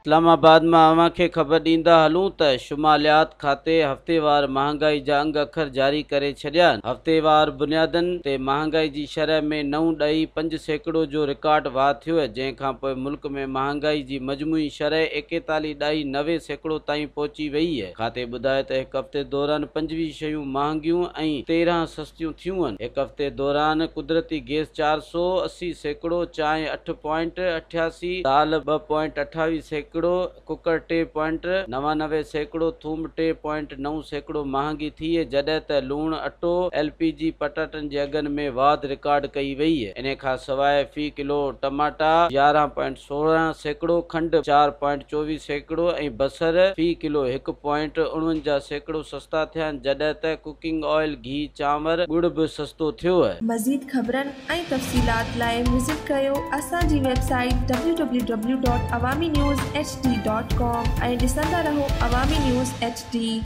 इस्लामाबाद में अवां खे ख़बर ॾींदा हलूं त शुमालियात खाते हफ़्तेवार महांगाई जा अंग अखर जारी करे छॾिया आहिनि। हफ़्तेवार बुनियादनि ते महांगाई जी शरह में 9.5% जो रिकॉर्ड वाह थियो आहे, जंहिंखां पोइ मुल्क में महांगाई जी मजमूई शरह 41.90% ताईं पहुची वई आहे। खाते ॿुधायो त हिकु हफ़्ते दौरान 25 शयूं महांगियूं ऐं 13 सस्तियूं थियूं आहिनि। हिकु हफ़्ते दौरान कुदरती गैस 480%, चांहि 8.88%, दाल 2.28%, कुकर 3.99%, थूम 3.9% महांगी थी आहे, जॾहिं त लूण, अटो, LPG, पटाटनि जे अघनि में वाध रिकॉर्ड कई वई आहे। इन खां सवाइ फी किलो टमाटा 11.16%, खंड 4.24% ऐं बसर फी किलो 1.49% सस्ता थिया आहिनि, जॾहिं त कुकिंग ऑयल, घी, चांवर, गुड़ बि सस्तो थियो आहे। मज़ीद ख़बरनि ऐं तफ़सीलात लाइ विज़िट कयो असांजी वेबसाइट www.awamiNewsHD.com ऐं ॾिसंदा रहो अवामी न्यूज़ HD।